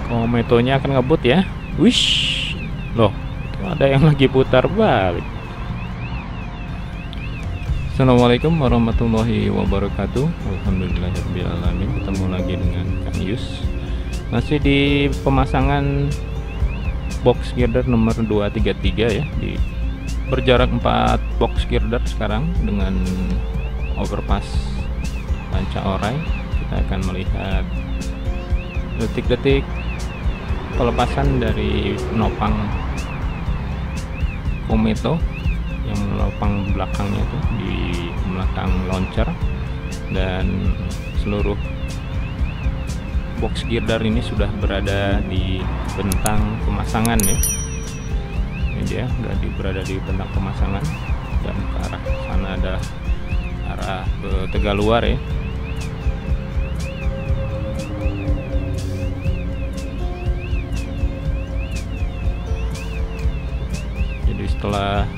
Kometonya akan ngebut ya. Wish, loh, itu ada yang lagi putar balik. Assalamualaikum warahmatullahi wabarakatuh. Alhamdulillahirrahmanirrahim. Ketemu lagi dengan Kang Yus. Masih di pemasangan box girder nomor 233 ya, di berjarak 4 box girder sekarang dengan overpass Panca Orai. Kita akan melihat detik-detik pelepasan dari penopang Kometo yang menopang belakangnya tuh di belakang launcher, dan seluruh box girder ini sudah berada di bentang pemasangan ya. Ini dia berada di bentang pemasangan, dan ke arah sana ada arah ke Tegaluar ya. Jadi setelah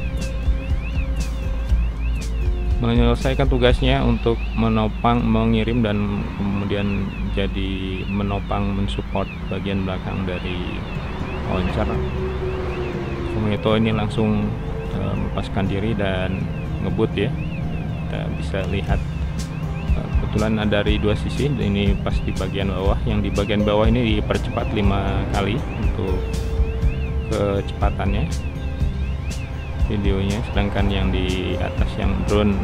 menyelesaikan tugasnya untuk menopang, mengirim, dan kemudian jadi menopang, mensupport bagian belakang dari launcher, Kometo ini langsung melepaskan diri dan ngebut ya. Kita bisa lihat kebetulan ada dari dua sisi. Ini pas di bagian bawah, yang di bagian bawah ini dipercepat 5 kali untuk kecepatannya videonya, sedangkan yang di atas yang drone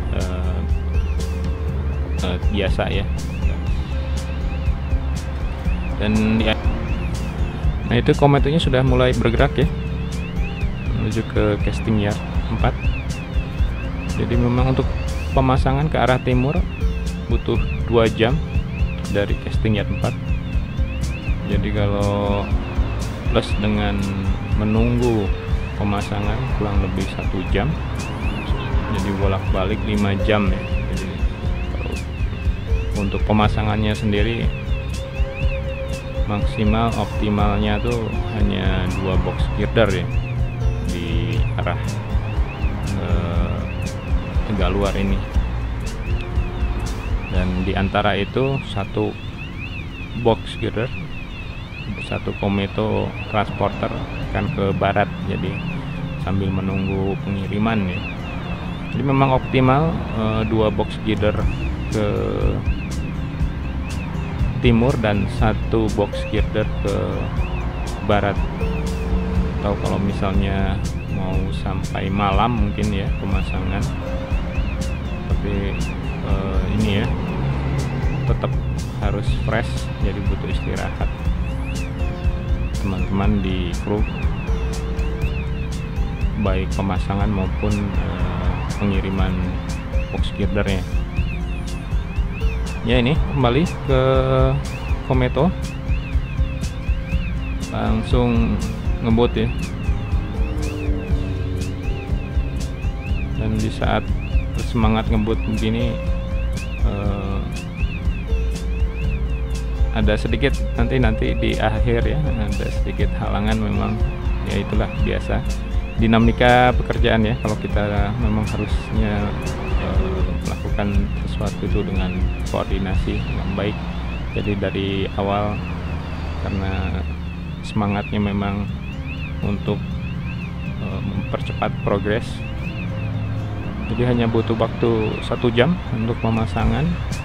biasa ya. Dan ya, nah itu Kometonya sudah mulai bergerak ya menuju ke casting yard 4. Jadi memang untuk pemasangan ke arah timur butuh 2 jam dari casting yard 4. Jadi kalau plus dengan menunggu pemasangan kurang lebih 1 jam, jadi bolak-balik 5 jam ya. Jadi kalau untuk pemasangannya sendiri maksimal optimalnya tuh hanya 2 box girder ya di arah Tegaluar ini, dan di antara itu 1 box girder, 1 Kometo transporter akan ke barat, jadi sambil menunggu pengiriman ya. Jadi memang optimal 2 box girder ke timur dan 1 box girder ke barat. Atau kalau misalnya mau sampai malam mungkin ya pemasangan, tapi ini ya tetap harus fresh, jadi butuh istirahat teman-teman di kru, baik pemasangan maupun pengiriman box girdernya ya. Ini kembali ke Kometo, langsung ngebut ya. Dan di saat semangat ngebut begini ada sedikit nanti di akhir ya, ada sedikit halangan memang ya. Itulah biasa dinamika pekerjaan ya, kalau kita memang harusnya melakukan sesuatu itu dengan koordinasi yang baik. Jadi dari awal, karena semangatnya memang untuk mempercepat progres, jadi hanya butuh waktu 1 jam untuk pemasangan.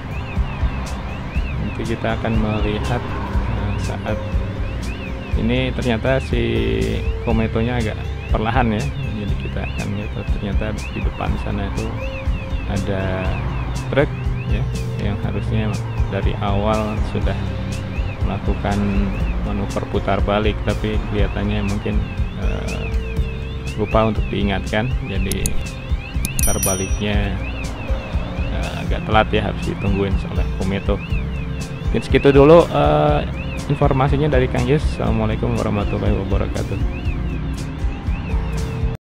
Nanti kita akan melihat saat ini ternyata si Kometonya agak perlahan ya. Jadi kita akan lihat ternyata di depan sana itu ada truk ya, yang harusnya dari awal sudah melakukan manuver putar balik, tapi kelihatannya mungkin lupa untuk diingatkan, jadi putar baliknya agak telat ya, harus ditungguin oleh Kometo. Mungkin segitu dulu informasinya dari Kang Yus. Assalamualaikum warahmatullahi wabarakatuh.